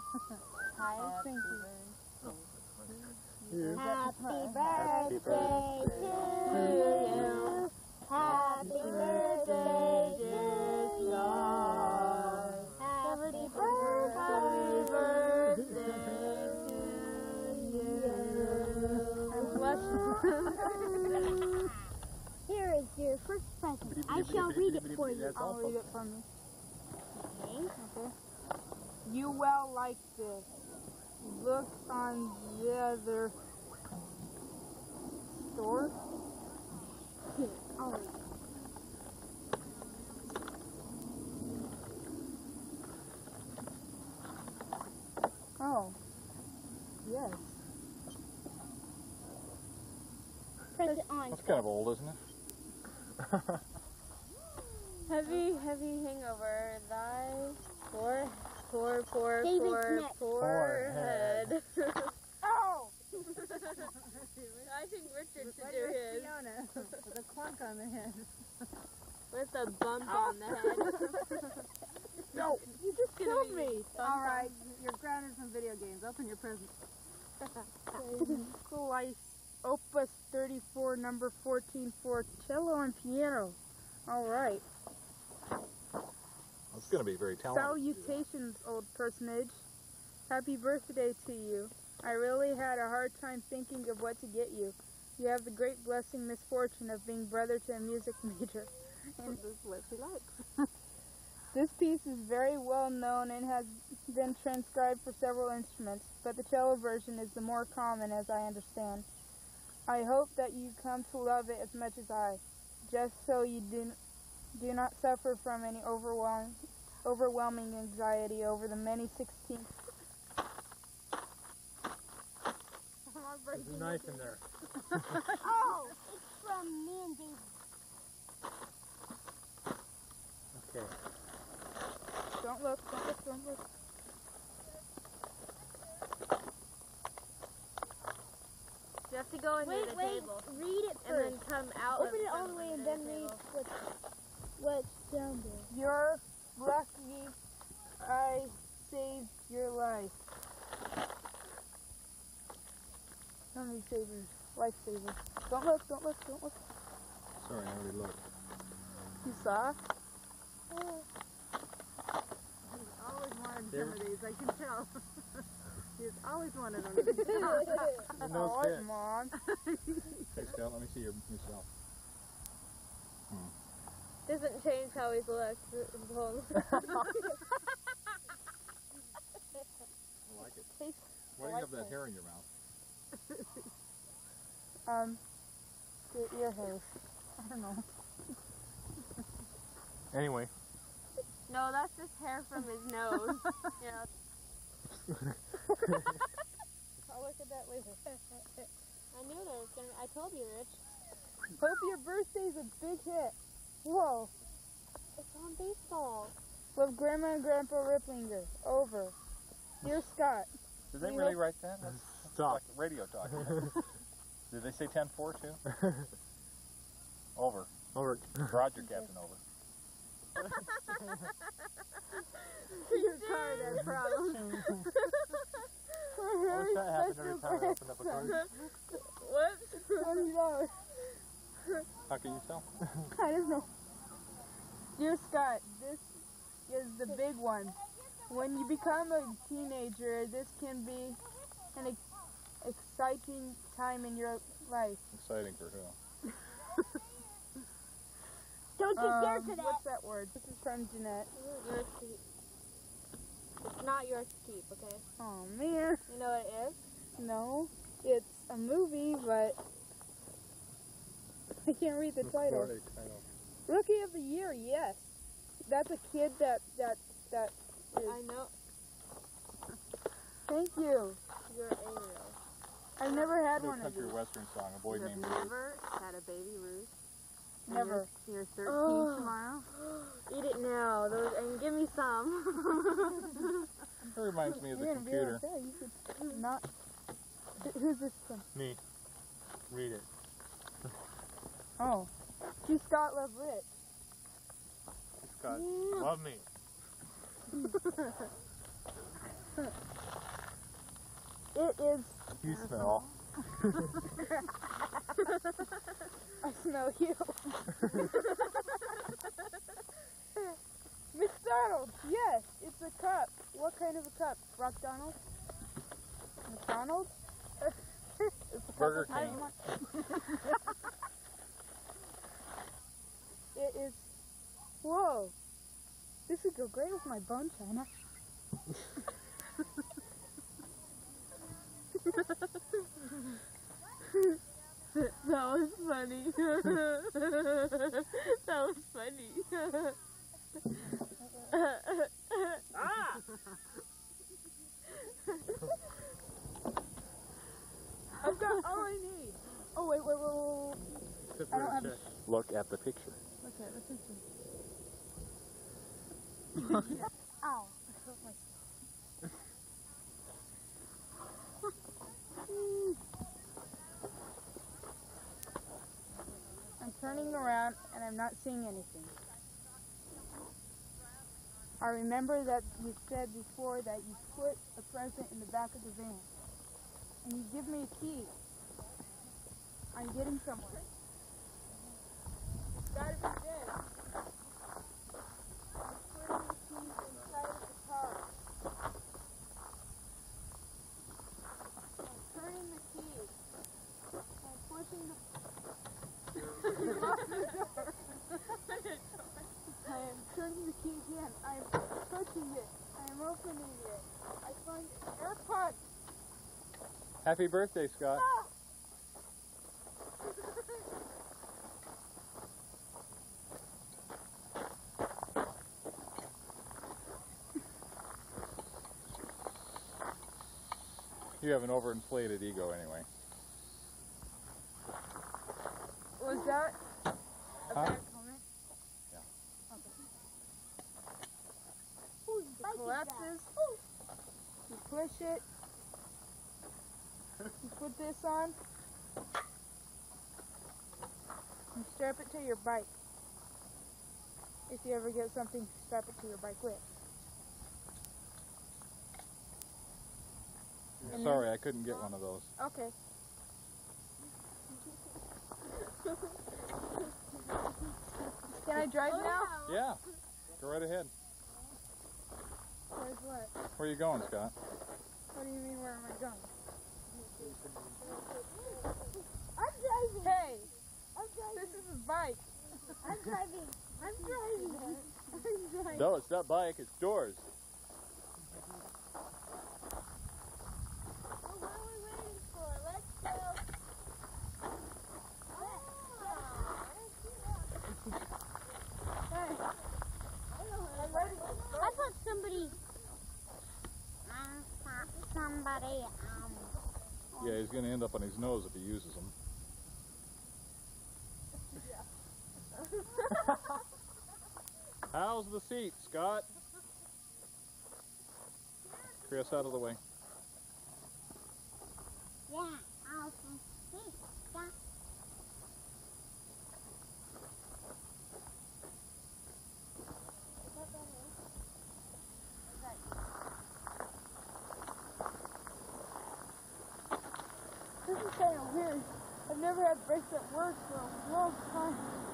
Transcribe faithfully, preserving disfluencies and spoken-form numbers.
Hi, thank you. Happy birthday to you. Happy birthday, dear John. Happy birthday to you. Here is your first present. I shall read it for you. I'll read it for me. Okay. Okay. You well like this. Look on the other store. Here, I'll read it. Oh. Yes. Press it on. That's kind of old, isn't it? Heavy, heavy hangover. Thy poor, poor, poor, David's poor, neck. poor head. Oh! I think Richard should Like do his. Fiona with a clunk on the head. With a bump on the head. No! You just killed me! Bump Alright, you're grounded from video games. Open your present. Slice Opus thirty-four, number fourteen for cello and piano. Alright. It's going to be very talented. Salutations, old personage. Happy birthday to you. I really had a hard time thinking of what to get you. You have the great blessing misfortune of being brother to a music major. And This is what she likes. this piece is very well known and has been transcribed for several instruments, but the cello version is the more common, as I understand. I hope that you come to love it as much as I, just so you do, do not suffer from any overwhelm, overwhelming anxiety over the many sixteenth. There's a knife in there. Oh, it's from me and David. Okay. Don't look, don't look, don't look. You have to go into Wait, the wait, table. read it And then first. come out Open of it all from the way and under then the read table. what's, what's down there. You're lucky I saved your life. Family saver, lifesaver. Don't look, don't look, don't look. Sorry, I already looked. You saw? Oh. He's always wanted There- some of these, I can tell. He's always wanted them. Your nose Oh, fits. Mom. Hey, Scott, let me see your yourself. Doesn't change how he's looked. I like it. Taste Why do you have that hair in your mouth? Um, the ear hairs. I don't know. Anyway. No, that's just hair from his nose. Yeah. I'll look at that later. I knew there was gonna. I told you, Rich. Hope your birthday's a big hit. Whoa. It's on baseball. Love Grandma and Grandpa Ripplinger. Over. Dear Scott. Did they We really hope- write that? That's, that's Stop. like radio talk. Did they say ten four too? Over. Over. Roger, Captain, over. Your card has problems. I wish that happened every time I opened up a card. What? twenty dollars. How can you tell? I don't know. Dear Scott, this is the big one. When you become a teenager, this can be an ex exciting time in your life. Exciting for who? Don't you dare Um, to that. what's that word? This is from Jeanette. Yours to keep. It's not yours to keep, okay? Oh man. You know what it is? No, it's a movie, but I can't read the title. Florida title. Rookie of the Year, yes. That's a kid that that that is. I know. Thank you. You're Ariel. I've never had It's a one of country these. western song, a boy You've named Ruth. never had a baby Ruth. Never. You're thirteen Oh. tomorrow. Eat it now, those, and give me some. It reminds me of the You're gonna be computer. like that. You could not. Who's this from? Me. Read it. Oh, G. Scott Love Rich. Scott, love me. It is. You smell. I smell you. McDonald's, yes, it's a cup. What kind of a cup? McDonald's? McDonald's? It's a Burger cup of King. It is. Whoa. This would go great with my bone china. That was funny. That was funny. Ah! I've got all I need. Oh, wait, wait, wait, wait. I don't have a... Look at the picture. Okay, listen to me. Ow. I hurt myself. I'm turning around and I'm not seeing anything. I remember that you said before that you put a present in the back of the van. And you give me a key. I'm getting somewhere. It's gotta be this. You're putting the keys inside of the car. I'm turning the key. I'm pushing the... I am turning the key again. I am pushing it. I am opening it. I find AirPods. Happy birthday, Scott. Ah! You have an overinflated ego anyway. Was that a Huh? bad comment? Yeah. Okay. It collapses. You push it. You put this on. You strap it to your bike. If you ever get something to strap it to your bike with. And Sorry, I couldn't get one of those. Okay. Can I drive now? Yeah. Go right ahead. Where's what? Where are you going, Scott? What do you mean, where am I going? I'm driving. Hey, I'm driving. this is a bike. I'm driving. I'm driving. I'm driving. No, it's not bike, it's doors. Well, what are we waiting for? Let's go. Hey, I'm ready. I thought somebody. I thought somebody. Um. Yeah, he's going to end up on his nose if he uses them. How's the seat, Scott? Chris, out of the way. Yeah. Awesome. Hey, Scott. This is kind of weird. I've never had brakes that work for a long time.